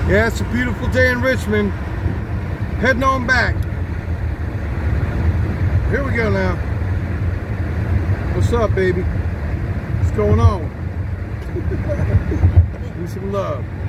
Yeah, it's a beautiful day in Richmond. Heading on back. Here we go now. What's up, baby? What's going on? Give me some love.